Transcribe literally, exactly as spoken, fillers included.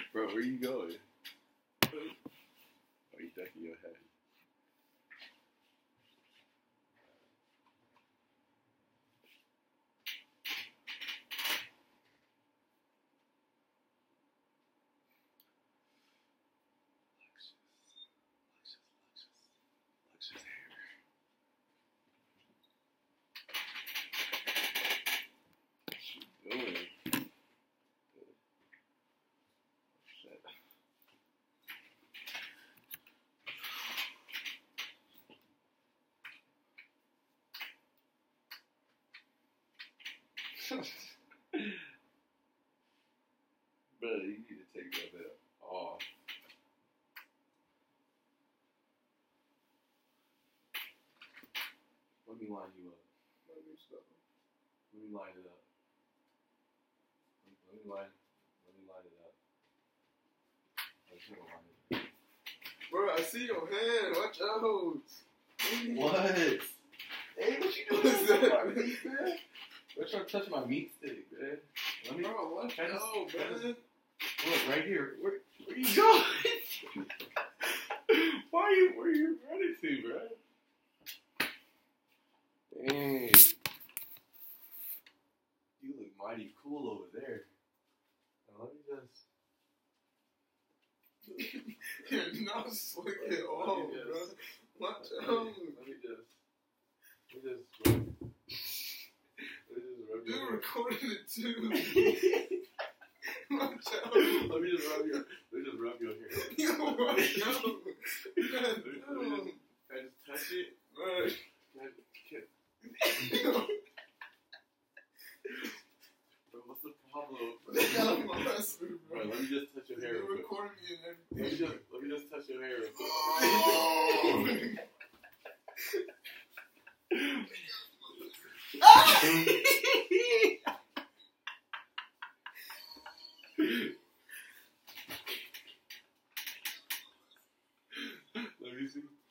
Bro, where you going? Oh, you ducking your head. Bro, you need to take that bit off. Let me line you up. Let me stop. Let me line it up. Let me line. Let me line it up. I just want to line it up. Bro, I see your hand. Watch out. What? Hey, what you doing? What's that? My meat, man? Don't try to touch my meat stick, man. Let me. Bro, watch out, man. Look, right here. Where, where you going? Why are you, where are you running to, bro? Dang. You look mighty cool over there. Now let me just... You're not slick at all, bro. Watch let out. Me, let me just... Let me just... Rub, let me just rub Dude, your hair. recording it too. Watch out. Let me just rub your... Let me just rub your hair. Yo, watch out. Let me, let me just, can I just touch it? Right. Can I, can, Bro, what's the problem? Bro, Bro, let me just touch your hair. You're real quick. recording me and Let me everything. just let me just touch your hair. Real quick. Let me see.